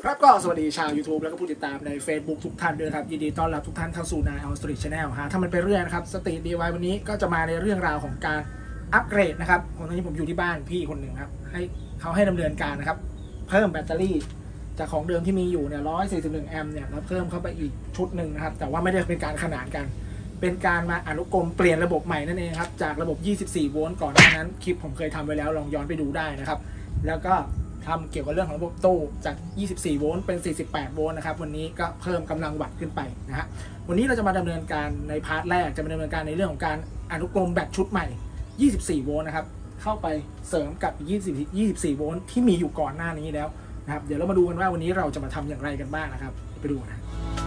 ครับก็สวัสดีชาว YouTube แล้วก็ผู้ติดตามใน Facebook ทุกท่านด้วยครับยินดีต้อนรับทุกท่านเข้าสู่นายออสตรีทชาแนลฮะถ้ามันไปเรื่อยนะครับสตรีทดีไววันนี้ก็จะมาในเรื่องราวของการอัปเกรดนะครับตอนนี้ผมอยู่ที่บ้านพี่คนหนึ่งครับให้ดำเนินการนะครับเพิ่มแบตเตอรี่จากของเดิมที่มีอยู่เนี่ย141 แอมป์เนี่ยแล้วเพิ่มเข้าไปอีกชุดหนึ่งนะครับแต่ว่าไม่ได้เป็นการขนานกันเป็นการมาอนุกรมเปลี่ยนระบบใหม่นั่นเองครับจากระบบ24โวลต์ก่อนหน้านั้นคลิปผมเคยทำไว้แล้วลองย้อนไปดูได้นะครับแล้วก็ทำเกี่ยวกับเรื่องของระบบตู้จาก24โวลต์เป็น48โวลต์นะครับวันนี้ก็เพิ่มกำลังวัตต์ขึ้นไปนะฮะวันนี้เราจะมาดำเนินการในพาร์ทแรกจะมาดำเนินการในเรื่องของการอนุกรมแบตชุดใหม่24โวลต์นะครับเข้าไปเสริมกับ24โวลต์ที่มีอยู่ก่อนหน้านี้แล้วนะครับเดี๋ยวเรามาดูกันว่าวันนี้เราจะมาทำอย่างไรกันบ้างนะครับไปดูนะ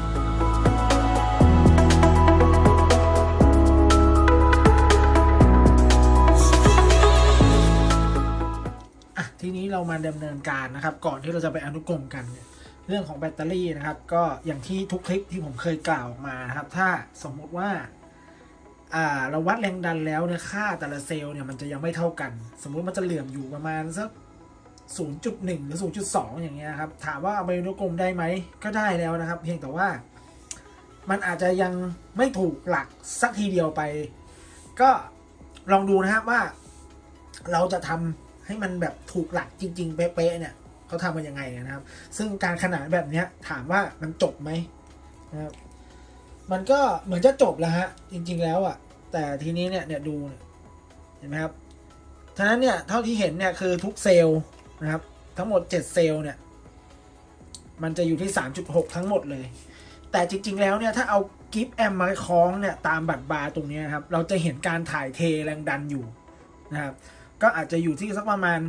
ทีนี้เรามาดำเนินการนะครับก่อนที่เราจะไปอนุกรมกันเรื่องของแบตเตอรี่นะครับก็อย่างที่ทุกคลิปที่ผมเคยกล่าวมานะครับถ้าสมมุติว่าเราวัดแรงดันแล้วเนี่ยค่าแต่ละเซลล์เนี่ยมันจะยังไม่เท่ากันสมมุติมันจะเหลื่อมอยู่ประมาณสัก 0.1 หรือ 0.2 อย่างเงี้ยครับถามว่าเอาไปอนุกรมได้ไหมก็ได้แล้วนะครับเพียงแต่ว่ามันอาจจะยังไม่ถูกหลักสักทีเดียวไปก็ลองดูนะครับว่าเราจะทำให้มันแบบถูกหลักจริงๆเป๊ะๆเนี่ยเขาทำกันยังไงนะครับซึ่งการขนานแบบนี้ถามว่ามันจบไหมนะครับมันก็เหมือนจะจบแล้วฮะจริงๆแล้วอ่ะแต่ทีนี้เนี่ยดูเห็นไหมครับฉะนั้นเนี่ยเท่าที่เห็นเนี่ยคือทุกเซลล์นะครับทั้งหมด7เซลล์เนี่ยมันจะอยู่ที่ 3.6 ทั้งหมดเลยแต่จริงๆแล้วเนี่ยถ้าเอากิฟต์แอมมาคล้องเนี่ยตามบัตรบาร์ตรงนี้ครับเราจะเห็นการถ่ายเทแรงดันอยู่นะครับก็อาจจะอยู่ที่สักประมาณ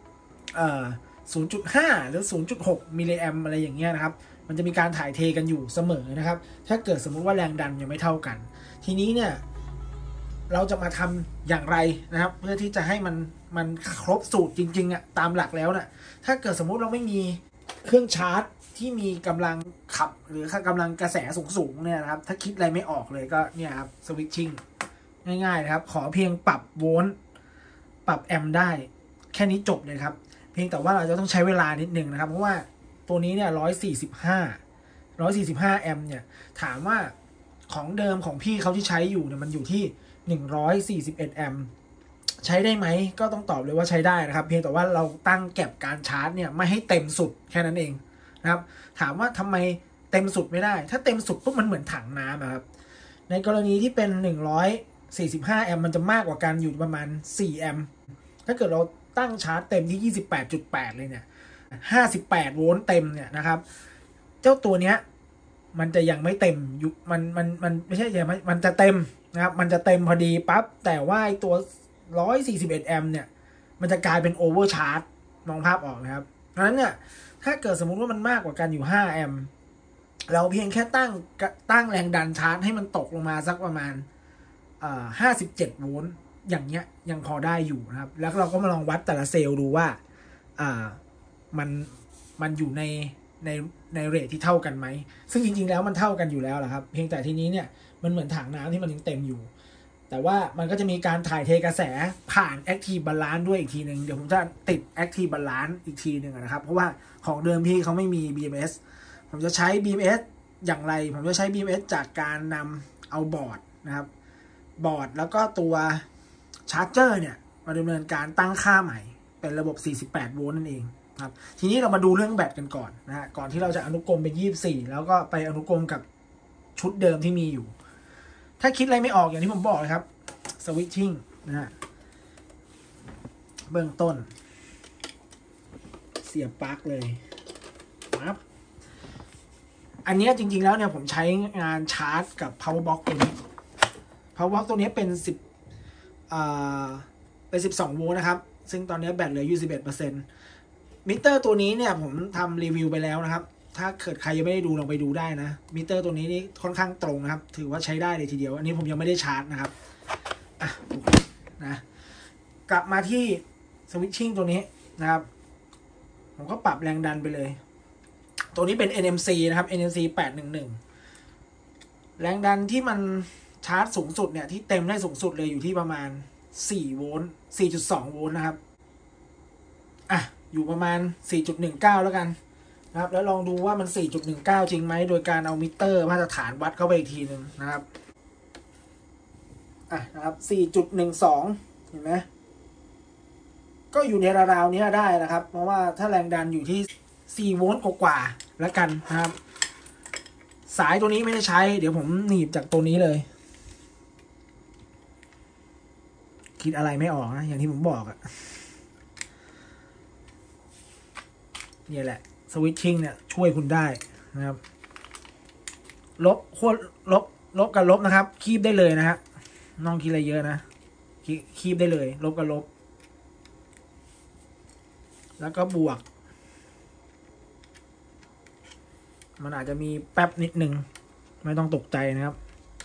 0.5 หรือ 0.6 มิลลิแอมอะไรอย่างเงี้ยนะครับมันจะมีการถ่ายเทกันอยู่เสมอนะครับถ้าเกิดสมมุติว่าแรงดันยังไม่เท่ากันทีนี้เนี่ยเราจะมาทำอย่างไรนะครับเพื่อที่จะให้มันครบสูตรจริงๆอ่ะตามหลักแล้วนะถ้าเกิดสมมุติเราไม่มีเครื่องชาร์จที่มีกำลังขับหรือกำลังกระแสสูงๆเนี่ยนะครับถ้าคิดอะไรไม่ออกเลยก็เนี่ยครับสวิตชิ่งง่ายๆนะครับขอเพียงปรับโวลต์ปรับแอมป์ได้แค่นี้จบเลยครับเพียงแต่ว่าเราจะต้องใช้เวลานิดนึงนะครับเพราะว่าตัวนี้เนี่ย145แอมป์เนี่ยถามว่าของเดิมของพี่เขาที่ใช้อยู่เนี่ยมันอยู่ที่141แอมป์ใช้ได้ไหมก็ต้องตอบเลยว่าใช้ได้นะครับเพียงแต่ว่าเราตั้งแก็บการชาร์จเนี่ยไม่ให้เต็มสุดแค่นั้นเองนะครับถามว่าทำไมเต็มสุดไม่ได้ถ้าเต็มสุดปุ๊บมันเหมือนถังน้ำครับในกรณีที่เป็น145แอมป์มันจะมากกว่ากันอยู่ประมาณ4แอมป์ถ้าเกิดเราตั้งชาร์จเต็มที่ 28.8 เลยเนี่ย58โวลต์เต็มเนี่ยนะครับเจ้าตัวเนี้ยมันจะยังไม่เต็มอยู่มันไม่ใช่ยังไม่มันจะเต็มนะครับมันจะเต็มพอดีปั๊บแต่ว่าไอตัว141แอมป์เนี่ยมันจะกลายเป็นโอเวอร์ชาร์จมองภาพออกนะครับเพราะฉะนั้นเนี่ยถ้าเกิดสมมุติว่ามันมากกว่ากันอยู่5แอมป์เราเพียงแค่ตั้งแรงดันชาร์จให้มันตกลงมาสักประมาณ57โวลต์อย่างเงี้ยยังพอได้อยู่นะครับแล้วเราก็มาลองวัดแต่ละเซลล์ดูว่ามันอยู่ในเรทที่เท่ากันไหมซึ่งจริงๆแล้วมันเท่ากันอยู่แล้วแหละครับเพียงแต่ทีนี้เนี่ยมันเหมือนถังน้ำที่มันยังเต็มอยู่แต่ว่ามันก็จะมีการถ่ายเทกระแสผ่าน Active Balance ด้วยอีกทีหนึ่งเดี๋ยวผมจะติด Active Balance อีกทีหนึ่งนะครับเพราะว่าของเดิมพี่เขาไม่มี BMS ผมจะใช้ BMS อย่างไรผมจะใช้ BMS จากการนำเอาบอร์ดนะครับบอร์ดแล้วก็ตัวชาร์จเจอร์เนี่ยมาดำเนินการตั้งค่าใหม่เป็นระบบ48โวลต์นั่นเองครับทีนี้เรามาดูเรื่องแบตกันก่อนนะฮะก่อนที่เราจะอนุกรมเป็น24แล้วก็ไปอนุกรมกับชุดเดิมที่มีอยู่ถ้าคิดอะไรไม่ออกอย่างที่ผมบอกเลยครับสวิตชิ่งนะฮะเบื้องต้นเสียบปลั๊กเลยครับอันนี้จริงๆแล้วเนี่ยผมใช้งานชาร์จกับ power box ตัวนี้ power box ตัวนี้เป็น12โวลต์นะครับซึ่งตอนนี้แบตเหลืออยู่11%มิเตอร์ตัวนี้เนี่ยผมทำรีวิวไปแล้วนะครับถ้าเกิดใครยังไม่ได้ดูลองไปดูได้นะมิเตอร์ตัวนี้นี่ค่อนข้างตรงนะครับถือว่าใช้ได้เลยทีเดียวอันนี้ผมยังไม่ได้ชาร์จนะครับนะกลับมาที่สวิตชิ่งตัวนี้นะครับผมก็ปรับแรงดันไปเลยตัวนี้เป็น NMC นะครับ NMC 811แรงดันที่มันชาร์จสูงสุดเนี่ยที่เต็มได้สูงสุดเลยอยู่ที่ประมาณ4โวลต์ 4.2 โวลต์นะครับอยู่ประมาณ 4.19 แล้วกันนะครับแล้วลองดูว่ามัน 4.19 จริงไหมโดยการเอามิเตอร์มาตรฐานวัดเข้าไปอีกทีหนึ่งนะครับนะครับ 4.12 เห็นไหมก็อยู่ในราวๆนี้ได้นะครับเพราะว่าถ้าแรงดันอยู่ที่4 โวลต์กว่าๆแล้วกันนะครับสายตัวนี้ไม่ได้ใช้เดี๋ยวผมหนีบจากตัวนี้เลยคิดอะไรไม่ออกนะอย่างที่ผมบอกอะนี่แหละสวิตชิ่งเนี่ยช่วยคุณได้นะครับลบขั้วลบกับลบนะครับคีบได้เลยนะฮะน้องคิดอะไรเยอะนะคีบได้เลยลบกับลบแล้วก็บวกมันอาจจะมีแป๊บนิดนึงไม่ต้องตกใจนะครับ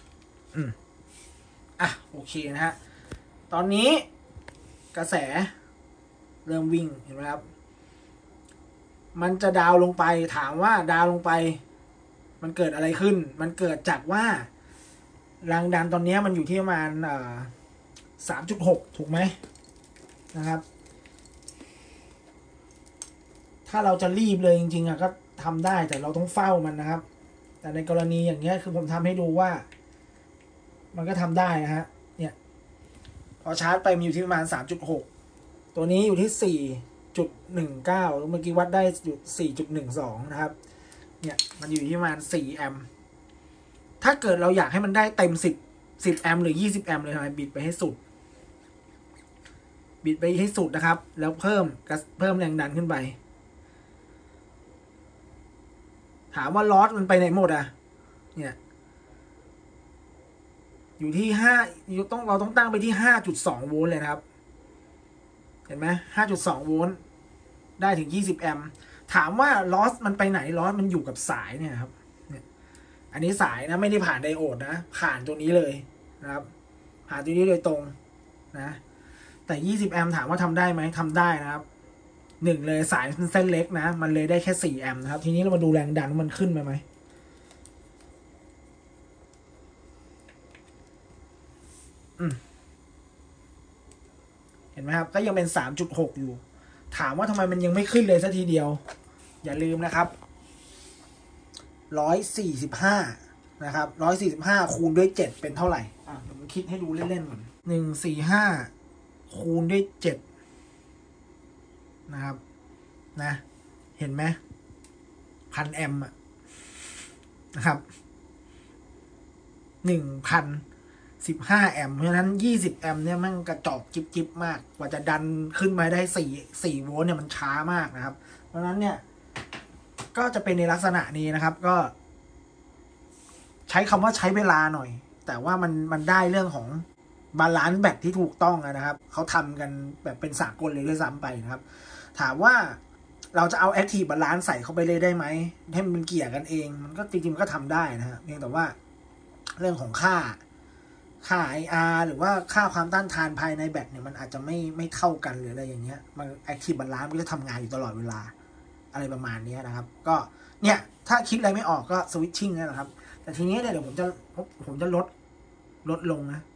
โอเคนะฮะตอนนี้กระแสเริ่มวิ่งเห็นไหมครับมันจะดาวลงไปถามว่าดาวลงไปมันเกิดอะไรขึ้นมันเกิดจากว่าแรงดันตอนนี้มันอยู่ที่ประมาณ3.6 ถูกไหมนะครับถ้าเราจะรีบเลยจริงๆก็ทำได้แต่เราต้องเฝ้ามันนะครับแต่ในกรณีอย่างเงี้ยคือผมทำให้ดูว่ามันก็ทำได้นะฮะเนี่ยพอชาร์จไปมีอยู่ที่ประมาณ 3.6 ตัวนี้อยู่ที่ 4.19 เมื่อกี้วัดได้อยู่ 4.12 นะครับเนี่ยมันอยู่ที่ประมาณ4 แอมป์ถ้าเกิดเราอยากให้มันได้เต็ม10 แอมป์หรือ20 แอมป์เลยทำไมบิดไปให้สุดนะครับแล้วเพิ่มแรงดันขึ้นไปถามว่าลอสมันไปไหนหมดเนี่ยอยู่ที่เราต้องตั้งไปที่ 5.2 โวลต์เลยนะครับเห็นไหม 5.2 โวลต์ได้ถึง20 แอมป์ถามว่าลอสมันไปไหนลอสมันอยู่กับสายเนี่ยครับเนี่ยอันนี้สายนะไม่ได้ผ่านไดโอดนะผ่านตัวนี้เลยนะครับผ่านตัวนี้โดยตรงนะแต่20 แอมป์ถามว่าทำได้ไหมทำได้นะครับ1เลยสายเส้นเล็กนะมันเลยได้แค่4 แอมป์นะครับทีนี้เรามาดูแรงดันมันขึ้นไหมเห็นไหมครับก็ยังเป็น 3.6 อยู่ถามว่าทำไมมันยังไม่ขึ้นเลยสักทีเดียวอย่าลืมนะครับ145นะครับ145คูณด้วย7เป็นเท่าไหร่เดี๋ยวผมคิดให้ดูเล่นๆก่อน145คูณด้วย7นะครับนะเห็นไหม1,000 แอมป์นะครับ1,015 แอมป์เพราะฉะนั้น20 แอมป์เนี่ยมันกระจอกจิบมากกว่าจะดันขึ้นมาได้4 โวลต์เนี่ยมันช้ามากนะครับเพราะฉะนั้นเนี่ยก็จะเป็นในลักษณะนี้นะครับก็ใช้คำว่าใช้เวลาหน่อยแต่ว่ามันได้เรื่องของบาลานซ์แบตที่ถูกต้องนะครับเขาทำกันแบบเป็นสากลเลยด้วยซ้ำไปนะครับถามว่าเราจะเอา Active Balance ใส่เข้าไปเลยได้ไหมให้มันเกี่ยกันเองมันก็จริงๆมันก็ทำได้นะฮะเพียงแต่ว่าเรื่องของค่า IR หรือว่าค่าความต้านทานภายในแบตเนี่ยมันอาจจะไม่เท่ากันหรืออะไรอย่างเงี้ยมัน Active Balance มันก็จะทำงานอยู่ตลอดเวลาอะไรประมาณนี้นะครับก็เนี่ยถ้าคิดอะไรไม่ออกก็สวิตชิ่งนี่แหละครับแต่ทีนี้เนี่ยเดี๋ยวผมจะลดลงนะ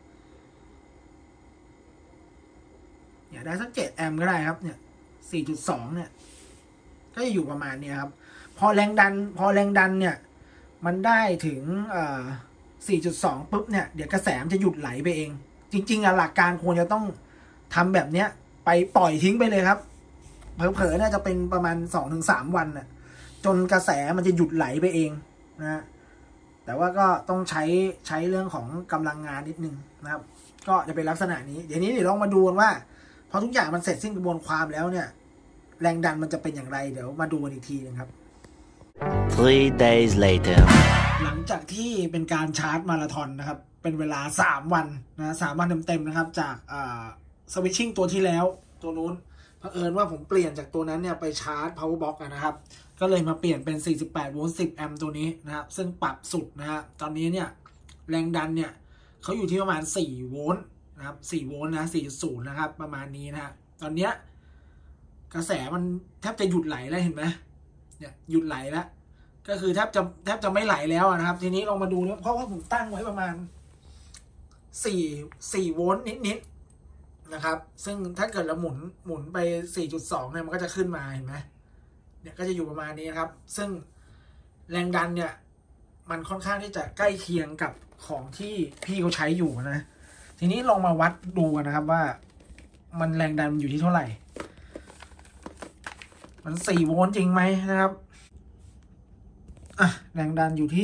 เนี่ยได้สัก7 แอมป์ก็ได้ครับเนี่ย 4.2 เนี่ยก็จะอยู่ประมาณนี้ครับพอแรงดันเนี่ยมันได้ถึง4.2 ปุ๊บเนี่ยเดี๋ยวกระแสมันจะหยุดไหลไปเองจริงๆหลักการควรจะต้องทำแบบเนี้ยไปปล่อยทิ้งไปเลยครับเผลอๆน่าจะเป็นประมาณ 2-3 วันน่ะจนกระแสมันจะหยุดไหลไปเองนะแต่ว่าก็ต้องใช้เรื่องของกำลังงานนิดนึงนะครับก็จะเป็นลักษณะนี้เดี๋ยวลองมาดูกันว่าพอทุกอย่างมันเสร็จสิ้นกระบวนความแล้วเนี่ยแรงดันมันจะเป็นอย่างไรเดี๋ยวมาดูกันอีกทีนะครับ 3 days later หลังจากที่เป็นการชาร์จมาราธอนนะครับเป็นเวลา3 วันนะ3 วันเต็มๆนะครับจากสวิตชิ่งตัวที่แล้วตัวนู้นเผอิญว่าผมเปลี่ยนจากตัวนั้นเนี่ยไปชาร์จ power box นะครับก็เลยมาเปลี่ยนเป็น48 โวลต์ 10 แอมป์ตัวนี้นะครับซึ่งปรับสุดนะฮะตอนนี้เนี่ยแรงดันเนี่ยเขาอยู่ที่ประมาณ4 โวลต์นะครับ4 โวลต์นะ 4.0 นะครับประมาณนี้นะฮะตอนเนี้ยกระแสมันแทบจะหยุดไหลแล้วเห็นไหมเนี่ยหยุดไหลแล้วก็คือแทบจะไม่ไหลแล้วนะครับทีนี้ลองมาดูนะเพราะว่าผมตั้งไว้ประมาณ4 โวลต์นิดๆนะครับซึ่งถ้าเกิดเราหมุนไป 4.2 เนี่ยมันก็จะขึ้นมาเห็นไหมเนี่ยก็จะอยู่ประมาณนี้นะครับซึ่งแรงดันเนี่ยมันค่อนข้างที่จะใกล้เคียงกับของที่พี่เขาใช้อยู่นะทีนี้ลองมาวัดดูกันนะครับว่ามันแรงดันอยู่ที่เท่าไหร่มัน4 โวลต์จริงไหมนะครับแรงดันอยู่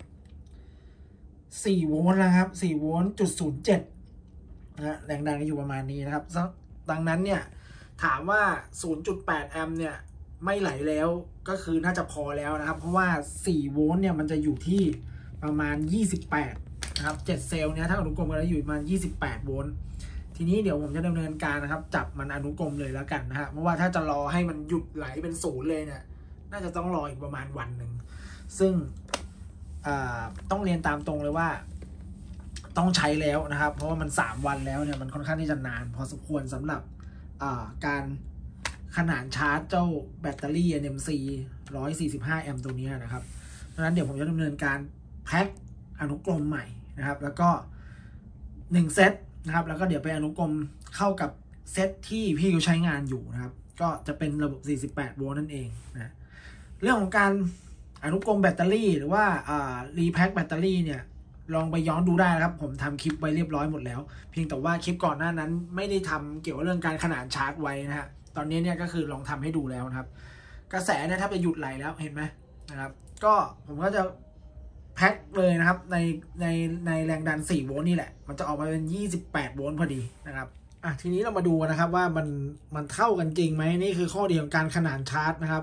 ที่4 โวลต์นะครับ4 โวลต์จุด07นะแรงดันก็อยู่ประมาณนี้นะครับดังนั้นเนี่ยถามว่า 0.8 แอมป์เนี่ยไม่ไหลแล้วก็คือน่าจะพอแล้วนะครับเพราะว่า4 โวลต์เนี่ยมันจะอยู่ที่ประมาณ28นะครับ7 เซลล์เนี่ยถ้าอนุกรมกันแล้วอยู่ประมาณ28 โวลต์ทีนี้เดี๋ยวผมจะดำเนินการนะครับจับมันอนุกรมเลยแล้วกันนะฮะเพราะว่าถ้าจะรอให้มันหยุดไหลเป็น0เลยเนี่ยน่าจะต้องรออีกประมาณวันหนึ่งซึ่งต้องเรียนตามตรงเลยว่าต้องใช้แล้วนะครับเพราะว่ามัน3 วันแล้วเนี่ยมันค่อนข้างที่จะนานพอสมควรสำหรับการขนานชาร์จเจ้าแบตเตอรี่ NMC 145 แอมป์ตัวนี้นะครับดังนั้นเดี๋ยวผมจะดำเนินการแพ็คอนุกรมใหม่นะครับแล้วก็1 เซตนะครับแล้วก็เดี๋ยวไปอนุกรมเข้ากับเซตที่พี่เขาใช้งานอยู่นะครับก็จะเป็นระบบ48 โวลต์นั่นเองนะเรื่องของการอนุกรมแบตเตอรี่หรือว่ารีแพ็คแบตเตอรี่เนี่ยลองไปย้อนดูได้นะครับผมทำคลิปไว้เรียบร้อยหมดแล้วเพียงแต่ว่าคลิปก่อนหน้านั้นไม่ได้ทำเกี่ยวกับเรื่องการขนานชาร์จไว้นะฮะตอนนี้เนี่ยก็คือลองทำให้ดูแล้วนะครับกระแสเนี่ยถ้าไปหยุดไหลแล้วเห็นไหมนะครับก็ผมก็จะแพ็คเลยนะครับในแรงดัน4 โวลต์นี่แหละมันจะออกมาเป็น28 โวลต์พอดีนะครับทีนี้เรามาดูนะครับว่ามันเท่ากันจริงไหมนี่คือข้อดีของการขนานชาร์จนะครับ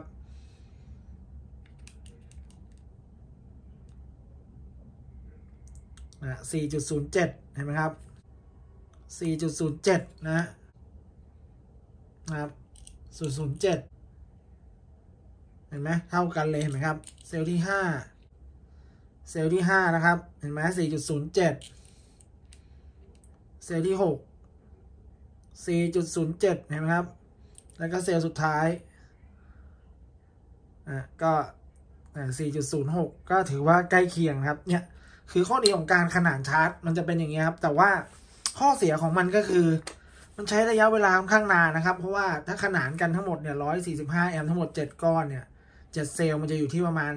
4.07 เห็นไหมครับ 4.07 นะครับ0.07 เห็นไหมเท่ากันเลยเห็นไหมครับเซลล์ที่5นะครับเห็นไหม 4.07 เซลล์ที่6 4.07 เห็นไหมครับแล้วก็เซลล์สุดท้ายก็ 4.06 ก็ถือว่าใกล้เคียงครับเนี่ยคือข้อดีของการขนานชาร์จมันจะเป็นอย่างนี้ครับแต่ว่าข้อเสียของมันก็คือมันใช้ระยะเวลาค่อนข้างนานนะครับเพราะว่าถ้าขนานกันทั้งหมดเนี่ย145 แอมป์ทั้งหมด7 ก้อนเนี่ย7 เซลล์มันจะอยู่ที่ประมาณ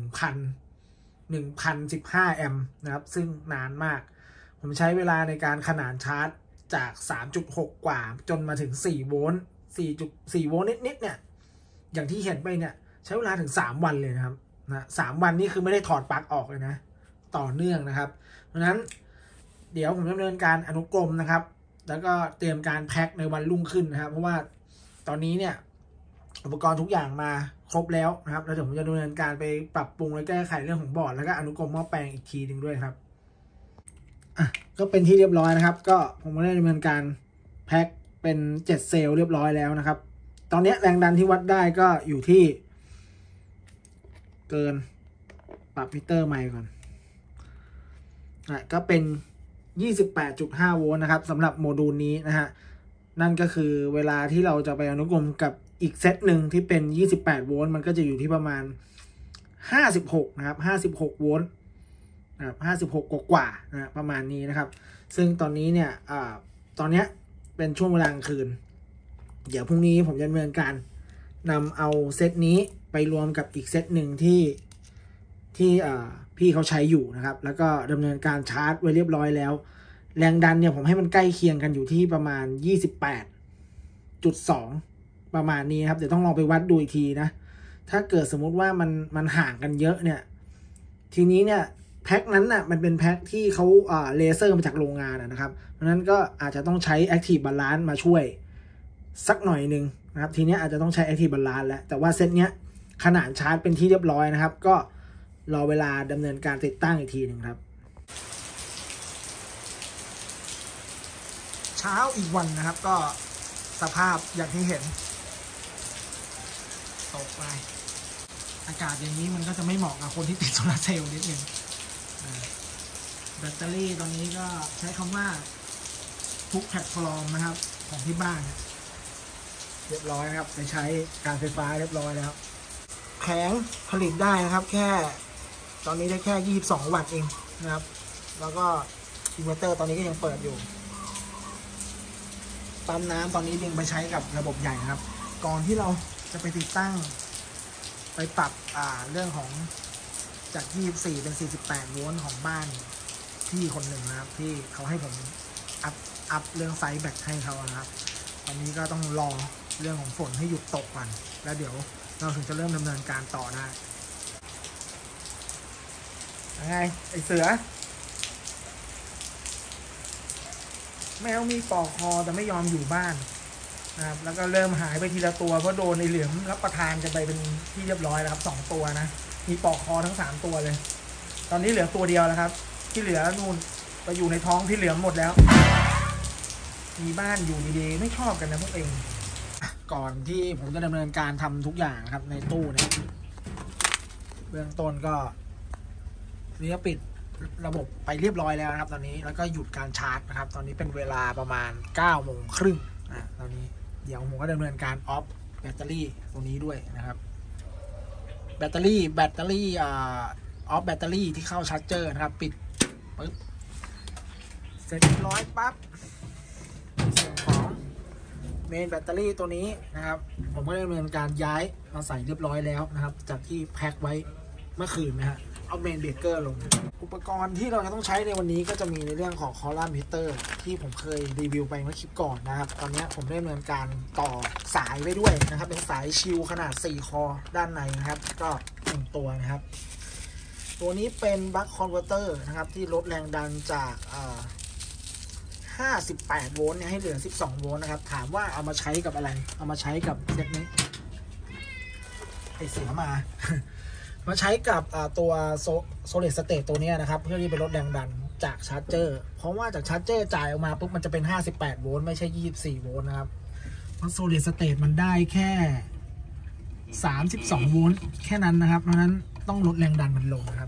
1,015 แอมป์นะครับซึ่งนานมากผมใช้เวลาในการขนานชาร์จจาก 3.6 กว่าจนมาถึง4 โวลต์ 4.4 โวลต์นิดๆเนี่ยอย่างที่เห็นไปเนี่ยใช้เวลาถึง3 วันเลยนะครับ3 วันนี่คือไม่ได้ถอดปลั๊กออกเลยนะต่อเนื่องนะครับเพราะฉะนั้นเดี๋ยวผมดำเนินการอนุกรมนะครับแล้วก็เตรียมการแพ็คในวันรุ่งขึ้นนะครับเพราะว่าตอนนี้เนี่ยอุปกรณ์ทุกอย่างมาครบแล้วนะครับแล้วเดี๋ยวผมจะดำเนินการไปปรับปรุงและแก้ไขเรื่องของบอร์ดแล้วก็อนุกรมหม้อแปลงอีกทีหนึ่งด้วยครับก็เป็นที่เรียบร้อยนะครับก็ผมก็ได้ดำเนินการแพ็คเป็น7 เซลล์เรียบร้อยแล้วนะครับตอนนี้แรงดันที่วัดได้ก็อยู่ที่เกินปรับมิเตอร์ใหม่ก่อนก็เป็น 28.5 โวลต์นะครับสำหรับโมดูลนี้นะฮะนั่นก็คือเวลาที่เราจะไปอนุกรมกับอีกเซตหนึ่งที่เป็น28 โวลต์มันก็จะอยู่ที่ประมาณ56นะครับ56 โวลต์นะครับ56 กว่านะประมาณนี้นะครับซึ่งตอนนี้เนี่ยตอนนี้เป็นช่วงเวลากลางคืนเดี๋ยวพรุ่งนี้ผมจะดำเนินการนำเอาเซตนี้ไปรวมกับอีกเซตหนึ่งที่พี่เขาใช้อยู่นะครับแล้วก็ดำเนินการชาร์จไว้เรียบร้อยแล้วแรงดันเนี่ยผมให้มันใกล้เคียงกันอยู่ที่ประมาณ 28.2 ประมาณนี้ครับเดี๋ยวต้องลองไปวัดดูอีกทีนะถ้าเกิดสมมุติว่ามันห่างกันเยอะเนี่ยทีนี้เนี่ยแพ็คนั้นน่ะมันเป็นแพ็คที่เขาเลเซอร์มาจากโรงงานนะครับเพราะนั้นก็อาจจะต้องใช้ Active Balance มาช่วยสักหน่อยนึงนะครับทีนี้อาจจะต้องใช้ Active Balance แล้วแต่ว่าเซตเนี้ยขนาดชาร์จเป็นที่เรียบร้อยนะครับก็รอเวลาดำเนินการติดตั้งอีกทีหนึ่งครับเช้าอีกวันนะครับก็สภาพอย่างที่เห็นตกไปอากาศอย่างนี้มันก็จะไม่เหมาะกับคนที่ติดโซลาร์เซลล์นิดนึงแบตเตอรี่ตอนนี้ก็ใช้คำว่าทุกแพลตฟอร์มนะครับของที่บ้านเรียบร้อยนะครับไปใช้การไฟฟ้าเรียบร้อยแล้วแข็งผลิตได้นะครับแค่ตอนนี้ได้แค่22 วัตต์เองนะครับแล้วก็อินเวอร์เตอร์ตอนนี้ก็ยังเปิดอยู่ปั๊มน้ำตอนนี้ดึงไปใช้กับระบบใหญ่นะครับก่อนที่เราจะไปติดตั้งไปปรับเรื่องของจาก24เป็น48โวลต์ของบ้านพี่คนหนึ่งนะครับที่เขาให้ผมอัพเรื่องไซส์แบตให้เขานะครับตอนนี้ก็ต้องรอเรื่องของฝนให้หยุดตกก่อนแล้วเดี๋ยวเราถึงจะเริ่มดำเนินการต่อได้ยังไงไอเสือแมวมีปอกคอแต่ไม่ยอมอยู่บ้านนะครับแล้วก็เริ่มหายไปทีละตัวเพราะโดนในเหลือมรับประทานกันไปเป็นที่เรียบร้อยแล้วครับ2ตัวนะมีปอกคอทั้ง3ตัวเลยตอนนี้เหลือตัวเดียวแล้วครับที่เหลือนู่นไปอยู่ในท้องพี่เหลือมหมดแล้วมีบ้านอยู่ดีๆไม่ชอบกันนะพวกเองก่อนที่ผมจะดำเนินการทำทุกอย่างครับในตู้เนี่ยเบื้องต้นก็นี่ก็ปิดระบบไปเรียบร้อยแล้วนะครับตอนนี้แล้วก็หยุดการชาร์จนะครับตอนนี้เป็นเวลาประมาณ 9:30 น.ตอนนี้เดี๋ยวผมก็ดำเนินการออฟแบตเตอรี่ตรงนี้ด้วยนะครับแบตเตอรี่ออฟแบตเตอรี่ที่เข้าชาร์จเจอร์นะครับปิดปึ๊บเสร็จเรียบร้อยปั๊บส่วนของเมนแบตเตอรี่ตัวนี้นะครับผมก็ดำเนินการย้ายมาใส่เรียบร้อยแล้วนะครับจากที่แพ็คไว้เมื่อคืนนะฮะเอาเมนเบรกเกอร์ลงอุปกรณ์ที่เราจะต้องใช้ในวันนี้ก็จะมีในเรื่องของคอลัมน์มิเตอร์ที่ผมเคยรีวิวไปเมื่อคลิปก่อนนะครับตอนนี้ผมได้ดำเนินการต่อสายไว้ด้วยนะครับเป็นสายชิลขนาด4คอด้านในนะครับก็1ตัวนะครับตัวนี้เป็นบัคคอนเวอร์เตอร์นะครับที่ลดแรงดันจาก58โวลต์ให้เหลือ12โวลต์นะครับถามว่าเอามาใช้กับอะไรเอามาใช้กับเซตนี้ไอเสียมามาใช้กับตัวโซลิดสเตตตัวนี้นะครับเพื่อที่ไปลดแรงดันจากชาร์จเจอร์เพราะว่าจากชาร์จเจอร์จ่ายออกมาปุ๊บมันจะเป็น58โวลต์ไม่ใช่24โวลต์นะครับเพราะโซลิดสเตตมันได้แค่32โวลต์แค่นั้นนะครับเพราะนั้นต้องลดแรงดันมันลงนะครับ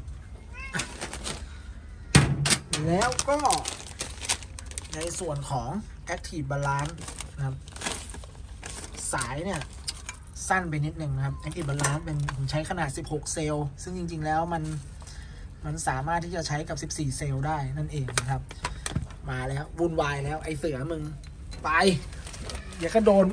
แล้วก็ในส่วนของ Active Balance นะครับสายเนี่ยสั้นไปนิดนึงนะครับ Active Balance เป็นผมใช้ขนาด16เซลล์ซึ่งจริงๆแล้วมันสามารถที่จะใช้กับ14เซลล์ได้นั่นเองนะครับมาแล้ววุ่นวายแล้วไอเสือมึงไปอย่าก็โดน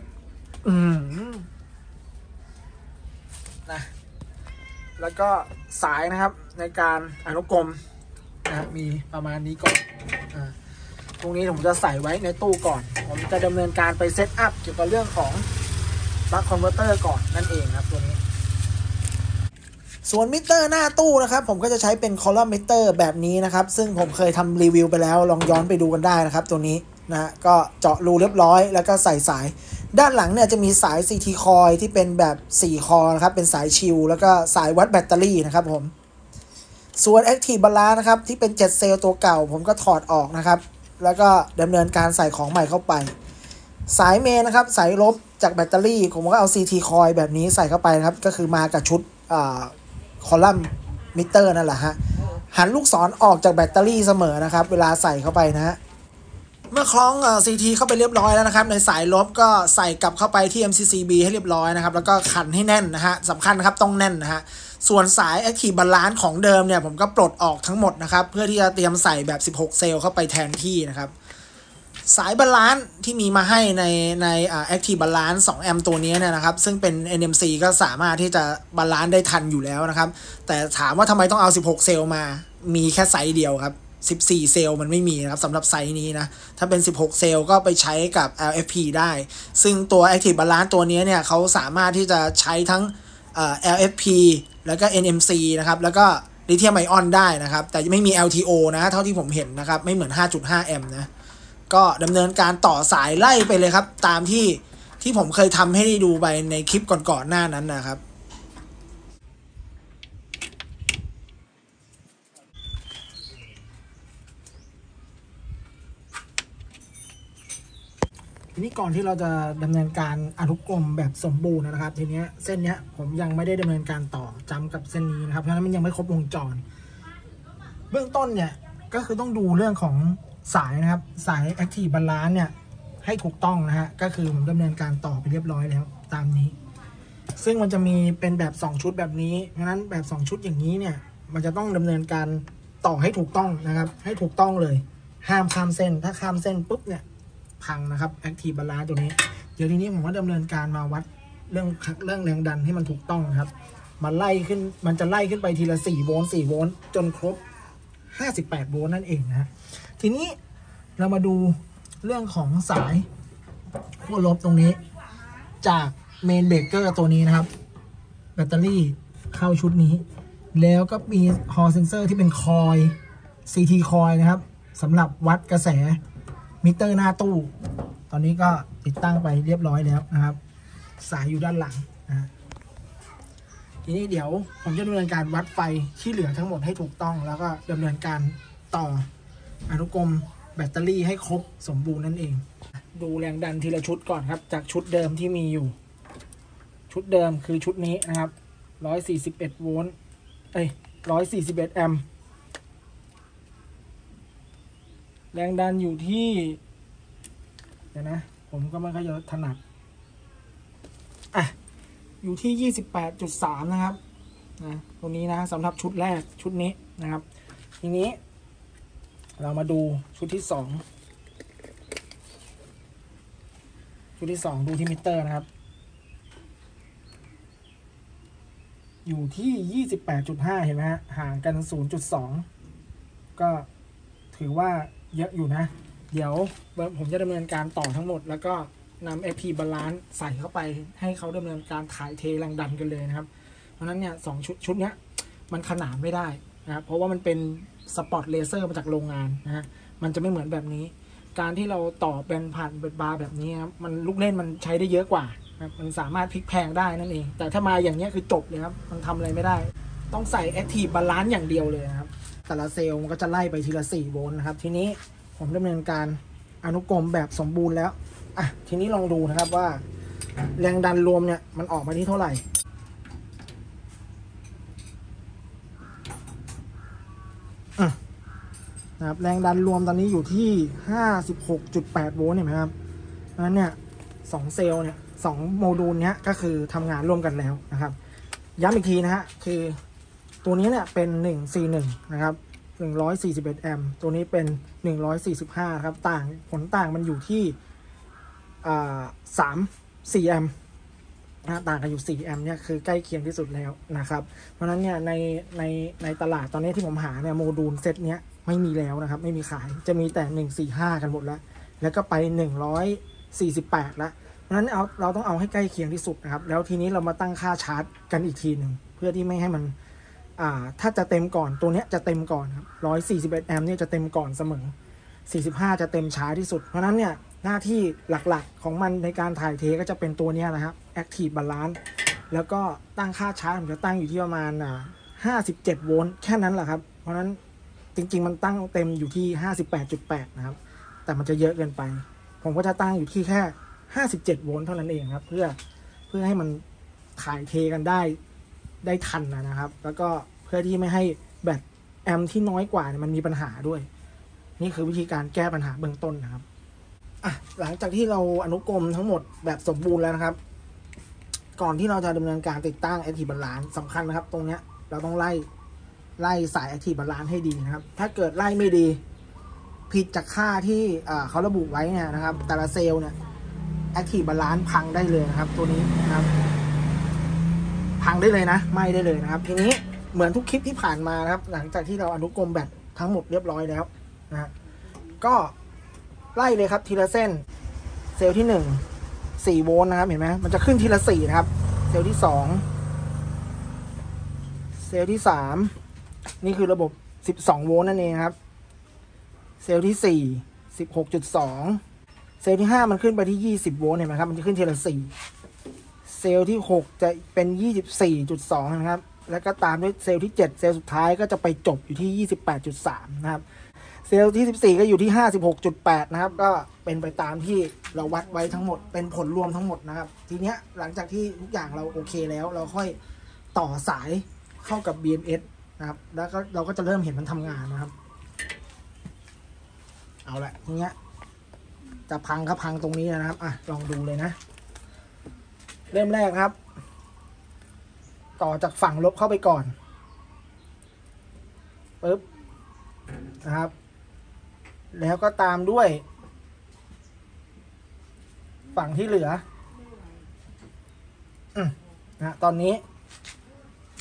นะแล้วก็สายนะครับในการอนุกรมนะมีประมาณนี้ก่อนตรงนี้ผมจะใส่ไว้ในตู้ก่อนผมจะดำเนินการไปเซตอัพเกี่ยวกับเรื่องของบัคคอนเวอร์เตอร์ก่อนนั่นเองครับตัวนี้ส่วนมิเตอร์หน้าตู้นะครับผมก็จะใช้เป็นคอลัมน์มิเตอร์แบบนี้นะครับซึ่งผมเคยทำรีวิวไปแล้วลองย้อนไปดูกันได้นะครับตัวนี้นะก็เจาะรูเรียบร้อยแล้วก็ใส่สายด้านหลังเนี่ยจะมีสาย CT คอยที่เป็นแบบ4คอนะครับเป็นสายชิลแล้วก็สายวัดแบตเตอรี่นะครับผมส่วน Active Balance นะครับที่เป็น7เซลล์ตัวเก่าผมก็ถอดออกนะครับแล้วก็ดำเนินการใส่ของใหม่เข้าไปสายเมนนะครับสายลบจากแบตเตอรี่ผมก็เอา CT คอยแบบนี้ใส่เข้าไปนะครับก็คือมากับชุดคอลัมน์มิเตอร์นั่นแหละฮะหันลูกศรออกจากแบตเตอรี่เสมอนะครับเวลาใส่เข้าไปนะฮะเมื่อคล้องCT เข้าไปเรียบร้อยแล้วนะครับในสายลบก็ใส่กลับเข้าไปที่ MCCB ให้เรียบร้อยนะครับแล้วก็ขันให้แน่นนะฮะสำคัญนะครับต้องแน่นนะฮะส่วนสาย Active Balance ของเดิมเนี่ยผมก็ปลดออกทั้งหมดนะครับเพื่อที่จะเตรียมใส่แบบ16เซลล์เข้าไปแทนที่นะครับสายบาลานซ์ที่มีมาให้ในActive Balance 2 แอมป์ตัวนี้เนี่ยนะครับซึ่งเป็น NMC ก็สามารถที่จะบาลานซ์ได้ทันอยู่แล้วนะครับแต่ถามว่าทำไมต้องเอา16เซลล์มามีแค่ไซส์เดียวครับ14เซลล์มันไม่มีนะครับสำหรับไซส์นี้นะถ้าเป็น16เซลล์ก็ไปใช้กับ LFP ได้ซึ่งตัว Active Balance ตัวนี้เนี่ยเขาสามารถที่จะใช้ทั้งLFP แล้วก็ NMC นะครับแล้วก็ลิเธียมไอออนได้นะครับแต่ไม่มี LTO นะเท่าที่ผมเห็นนะครับไม่เหมือน 5.5 แอมป์นะก็ดำเนินการต่อสายไล่ไปเลยครับตามที่ผมเคยทำให้ได้ดูไปในคลิปก่อนๆหน้านั้นนะครับทีนี้ก่อนที่เราจะดำเนินการอนุกรมแบบสมบูรณ์นะครับทีนี้เส้นนี้ผมยังไม่ได้ดำเนินการต่อจำกับเส้นนี้นะครับเพราะฉะนั้นมันยังไม่ครบวงจรเบื้องต้นเนี่ยก็คือต้องดูเรื่องของสายนะครับสาย Active Balance เนี่ยให้ถูกต้องนะฮะก็คือผมดำเนินการต่อไปเรียบร้อยแล้วตามนี้ซึ่งมันจะมีเป็นแบบ2ชุดแบบนี้เพราะฉะนั้นแบบ2ชุดอย่างนี้เนี่ยมันจะต้องดำเนินการต่อให้ถูกต้องนะครับให้ถูกต้องเลยห้ามข้ามเส้นถ้าข้ามเส้นปุ๊บเนี่ยพังนะครับ Active Balance ตัวนี้เดี๋ยวทีนี้ผมก็ดำเนินการมาวัดเรื่องแรงดันให้มันถูกต้องนะครับมันจะไล่ขึ้นไปทีละ4 โวลต์4 โวลต์จนครบ58 โวลต์นั่นเองนะทีนี้เรามาดูเรื่องของสายขั้วลบตรงนี้จากเมนเบรกเกอร์ตัวนี้นะครับแบตเตอรี่เข้าชุดนี้แล้วก็มีฮอลเซนเซอร์ที่เป็นคอย CT คอยนะครับสำหรับวัดกระแสมิเตอร์หน้าตู้ตอนนี้ก็ติดตั้งไปเรียบร้อยแล้วนะครับสายอยู่ด้านหลังนะทีนี้เดี๋ยวผมจะดำเนินการวัดไฟที่เหลือทั้งหมดให้ถูกต้องแล้วก็ดำเนินการต่ออนุกรมแบตเตอรี่ให้ครบสมบูรณ์นั่นเองดูแรงดันทีละชุดก่อนครับจากชุดเดิมที่มีอยู่ชุดเดิมคือชุดนี้นะครับ141 โวลต์141 แอมป์แรงดันอยู่ที่เดี๋ยวนะผมก็ไม่ค่อยจะถนัดอยู่ที่ 28.3 นะครับตรงนี้นะสำหรับชุดแรกชุดนี้นะครับทีนี้เรามาดูชุดที่2ดูที่มิเตอร์นะครับอยู่ที่ 28.5 เห็นไหมฮะห่างกัน 0.2 ก็ถือว่าเยอะอยู่นะเดี๋ยวผมจะดำเนินการต่อทั้งหมดแล้วก็นำ Active Balance ใส่เข้าไปให้เขาดำเนินการถ่ายเทแรงดันกันเลยนะครับเพราะนั้นเนี่ยชุดเนี้ยมันขนานไม่ได้นะครับเพราะว่ามันเป็นสปอตเลเซอร์มาจากโรงงานนะฮะมันจะไม่เหมือนแบบนี้การที่เราต่อเป็นผ่านบาร์แบบนี้ครับมันลูกเล่นมันใช้ได้เยอะกว่ามันสามารถพลิกแพลงได้นั่นเองแต่ถ้ามาอย่างนี้คือจบเลยครับมันทำอะไรไม่ได้ต้องใส่ Active Balance อย่างเดียวเลยนะครับแต่ละเซลล์มันก็จะไล่ไปทีละ4 โวลต์นะครับทีนี้ผมดำเนินการอนุกรมแบบสมบูรณ์แล้วทีนี้ลองดูนะครับว่าแรงดันรวมเนี่ยมันออกมาที่เท่าไหร่นะครับแรงดันรวมตอนนี้อยู่ที่ 56.8 โวลต์เห็นไหมครับเพราะฉะนั้นเนี่ย2 เซลล์เนี่ย2 โมดูลเนี้ยก็คือทำงานร่วมกันแล้วนะครับย้ำอีกทีนะฮะคือตัวนี้เนี่ยเป็น141นะครับ141 แอมป์ตัวนี้เป็น145ครับผลต่างมันอยู่ที่4 แอมป์ต่างกันอยู่4 แอมป์เนี่ยคือใกล้เคียงที่สุดแล้วนะครับเพราะฉะนั้นเนี่ยในตลาดตอนนี้ที่ผมหาเนี่ยโมดูลเซตเนี้ยไม่มีแล้วนะครับไม่มีขายจะมีแต่145กันหมดแล้วก็ไป148แล้วเพราะฉะนั้นเราต้องเอาให้ใกล้เคียงที่สุดนะครับแล้วทีนี้เรามาตั้งค่าชาร์จกันอีกทีหนึ่งเพื่อที่ไม่ให้มันถ้าจะเต็มก่อนตัวเนี้ยจะเต็มก่อนครับ141 แอมป์เนี่ยจะเต็มก่อนเสมอ45จะเต็มช้าที่สุดเพราะนั้นเนี่ยหน้าที่หลักๆของมันในการถ่ายเทก็จะเป็นตัวนี้นะครับ Active Balance แล้วก็ตั้งค่าชาร์จผมจะตั้งอยู่ที่ประมาณ57 โวลต์แค่นั้นแหละครับเพราะนั้นจริงๆมันตั้งเต็มอยู่ที่ 58.8 นะครับแต่มันจะเยอะเกินไปผมก็จะตั้งอยู่ที่แค่57 โวลต์เท่านั้นเองครับเพื่อให้มันถ่ายเทกันได้ทันนะครับแล้วก็เพื่อที่ไม่ให้แบตแอมป์ที่น้อยกว่าเนี่ยมันมีปัญหาด้วยนี่คือวิธีการแก้ปัญหาเบื้องต้นนะครับหลังจากที่เราอนุกรมทั้งหมดแบบสมบูรณ์แล้วนะครับก่อนที่เราจะดำเนินการติดตั้ง Active Balance สำคัญนะครับตรงเนี้ยเราต้องไล่สาย Active Balance ให้ดีนะครับถ้าเกิดไล่ไม่ดีผิดจากค่าที่เขาระบุไว้เนี่ยนะครับแต่ละเซลล์เนี่ย Active Balance พังได้เลยนะครับตัวนี้นะครับพังได้เลยนะไหม้ได้เลยนะครับทีนี้เหมือนทุกคลิปที่ผ่านมานะครับหลังจากที่เราอนุกรมแบตทั้งหมดเรียบร้อยแล้วนะก็ไล่เลยครับทีละเส้นเซลล์ที่1 4 โวลต์นะครับเห็นไหมมันจะขึ้นทีละ4นะครับเซลล์ที่2เซลล์ที่3นี่คือระบบ12 โวลต์นั่นเองครับเซลล์ที่4 16.2เซลล์ที่5มันขึ้นไปที่20 โวลต์เห็นไหมครับมันจะขึ้นทีละ4เซลล์ที่6จะเป็น 24.2 นะครับแล้วก็ตามด้วยเซลล์ที่7เซลล์สุดท้ายก็จะไปจบอยู่ที่ 28.3 นะครับเซลล์ที่14ก็อยู่ที่ 56.8 นะครับก็เป็นไปตามที่เราวัดไว้ทั้งหมดเป็นผลรวมทั้งหมดนะครับทีเนี้ยหลังจากที่ทุกอย่างเราโอเคแล้วเราค่อยต่อสายเข้ากับ BMS นะครับแล้วก็เราก็จะเริ่มเห็นมันทำงานนะครับเอาละทีเนี้ยจะพังก็พังตรงนี้นะครับลองดูเลยนะเริ่มแรกครับต่อจากฝั่งลบเข้าไปก่อนปึ๊บนะครับแล้วก็ตามด้วยฝั่งที่เหลือตอนนี้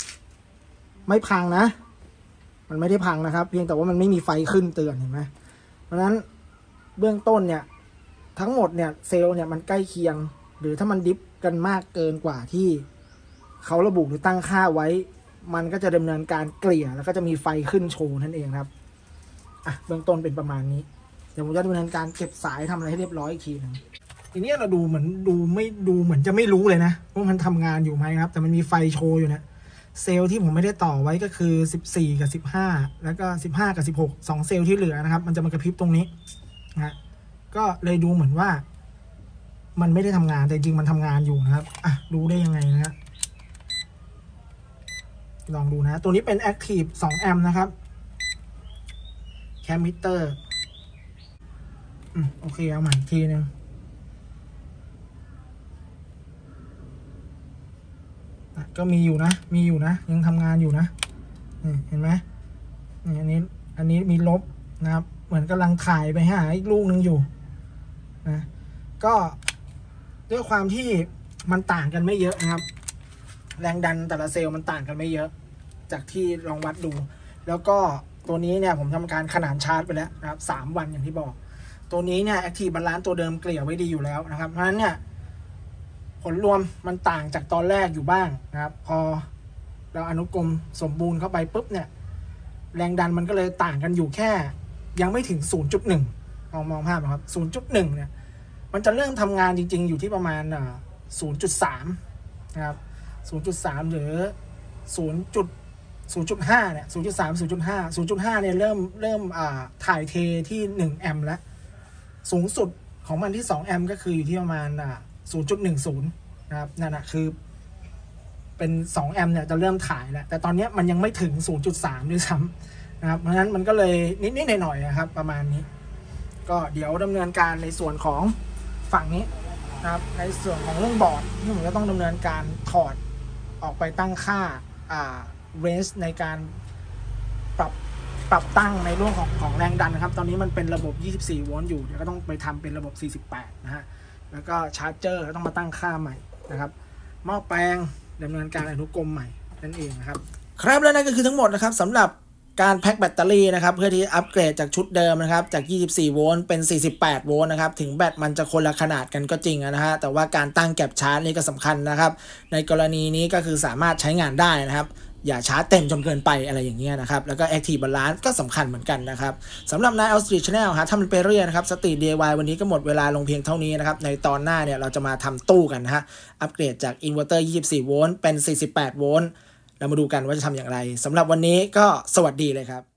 ไม่พังนะมันไม่ได้พังนะครับเพียงแต่ว่ามันไม่มีไฟขึ้นเตือนเห็นไหมเพราะฉะนั้นเบื้องต้นเนี่ยทั้งหมดเนี่ยเซลล์เนี่ยมันใกล้เคียงหรือถ้ามันดิฟกันมากเกินกว่าที่เขาระบุหรือตั้งค่าไว้มันก็จะดำเนินการเกลี่ยแล้วก็จะมีไฟขึ้นโชว์นั่นเองครับเบื้องต้นเป็นประมาณนี้เดี๋ยวผมจะดำเนินการเก็บสายทำอะไรให้เรียบร้อยอีกทีนึงทีนี้เราดูเหมือนจะไม่รู้เลยนะว่ามันทำงานอยู่ไหมครับแต่มันมีไฟโชว์อยู่นะเซลล์ที่ผมไม่ได้ต่อไว้ก็คือ14กับ15แล้วก็15กับ16 2เซลล์ที่เหลือนะครับมันจะมากระพริบตรงนี้นะก็เลยดูเหมือนว่ามันไม่ได้ทำงานแต่จริงมันทำงานอยู่นะครับดูได้ยังไงนะฮะลองดูนะตัวนี้เป็น Active 2 แอมป์นะครับแคมมิเตอร์โอเคเอาใหม่อีกทีนึงก็มีอยู่นะยังทำงานอยู่นะเห็นไหมอันนี้มีลบนะครับเหมือนกำลังถ่ายไปหาอีกลูกนึงอยู่นะก็ด้วยความที่มันต่างกันไม่เยอะนะครับแรงดันแต่ละเซลล์มันต่างกันไม่เยอะจากที่ลองวัดดูแล้วก็ตัวนี้เนี่ยผมทำการขนานชาร์จไปแล้วนะครับ3 วันอย่างที่บอกตัวนี้เนี่ย Active Balance ตัวเดิมเกลี่ยไว้ดีอยู่แล้วนะครับเพราะฉะนั้นเนี่ยผลรวมมันต่างจากตอนแรกอยู่บ้างนะครับพอเราอนุกรมสมบูรณ์เข้าไปปุ๊บเนี่ยแรงดันมันก็เลยต่างกันอยู่แค่ยังไม่ถึง 0.1 มองภาพนะครับ 0.1 เนี่ยมันจะเริ่มทำงานจริงๆอยู่ที่ประมาณ0.3 นะครับ 0.3 หรือ 0.5 เนี่ย 0.3 0.5 เนี่ยเริ่มถ่ายเทที่1 แอมป์แล้วสูงสุดของมันที่2 แอมป์ก็คืออยู่ที่ประมาณ0.10 นะครับนั่นนะคือเป็น2 แอมป์เนี่ยจะเริ่มถ่ายแล้วแต่ตอนนี้มันยังไม่ถึง 0.3 ด้วยซ้ำนะครับเพราะฉะนั้นมันก็เลยนิดๆหน่อยๆนะครับประมาณนี้ก็เดี๋ยวดำเนินการในส่วนของฝั่งนี้นะครับในส่วนของเรื่องบอร์ดที่ผมจะต้องดำเนินการถอดออกไปตั้งค่าเรนจ์ในการปรับตั้งในเรื่องของแรงดันนะครับตอนนี้มันเป็นระบบ24 โวลต์อยู่เดี๋ยวก็ต้องไปทำเป็นระบบ48นะฮะแล้วก็ชาร์จเจอร์ต้องมาตั้งค่าใหม่นะครับหม้อแปลงดำเนินการอนุกรมใหม่นั่นเองนะครับครับและนั่นก็คือทั้งหมดนะครับสำหรับการแพ็คแบตเตอรี่นะครับเพื่อที่อัปเกรดจากชุดเดิมนะครับจาก24 โวลต์เป็น48 โวลต์นะครับถึงแบตมันจะคนละขนาดกันก็จริงนะฮะแต่ว่าการตั้งแก็บชาร์จนี่ก็สำคัญนะครับในกรณีนี้ก็คือสามารถใช้งานได้นะครับอย่าชาร์จเต็มจนเกินไปอะไรอย่างเงี้ยนะครับแล้วก็ Active Balance ก็สำคัญเหมือนกันนะครับสำหรับนาย Street Channel ฮะทำมันไปเรื่อยนะครับสตรีท DIY วันนี้ก็หมดเวลาลงเพียงเท่านี้นะครับในตอนหน้าเนี่ยเราจะมาทำตู้กันนะฮะอัปเกรดจากอินเวอร์เตอร์24 โวลต์เป็น48 โวลต์เรามาดูกันว่าจะทำอย่างไรสำหรับวันนี้ก็สวัสดีเลยครับ